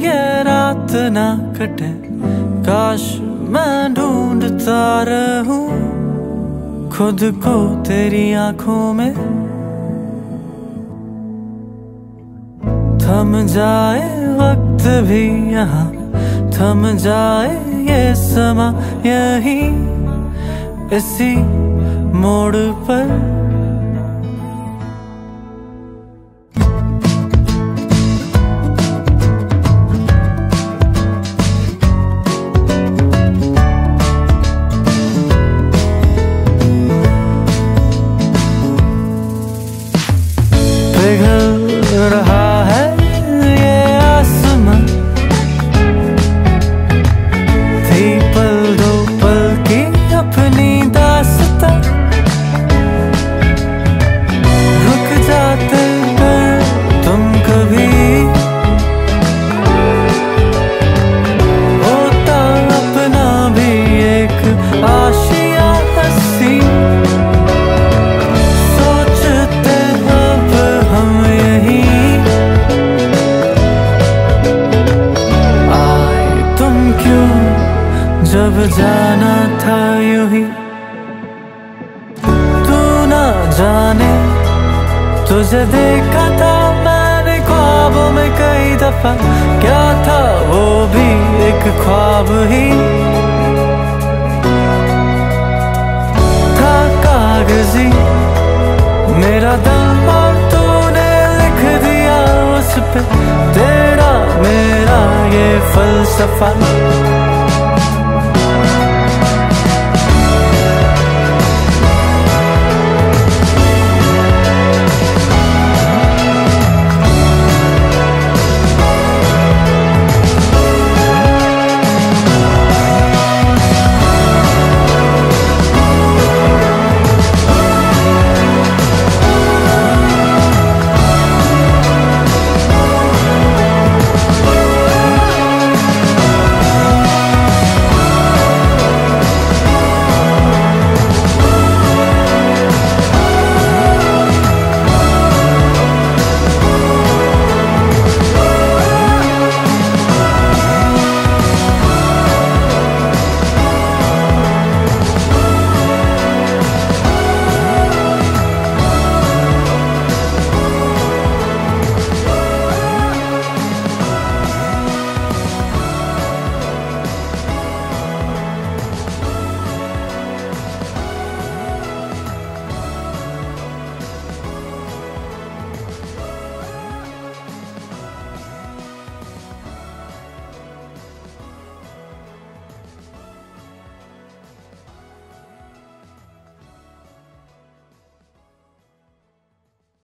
ये रात ना कटे, काश मैं ढूंढता रहूं खुद को तेरी आंखों में। थम जाए वक्त भी यहाँ, थम जाए ये समा यहीं इसी मोड़ पर। पिघल रहा है ये आसमां, थी पल दो पल की अपनी दास्तां। रुक जाते पर तुम कभी, होता अपना भी एक आशिया हंसी। जब जाना था यूं ही, तू ना जाने तुझे देखा था मैंने ख्वाबों में कई दफा। क्या था वो भी एक ख्वाब ही था, कागजी मेरा दम और तूने लिख दिया उस पे तेरा मेरा ये फलसफा।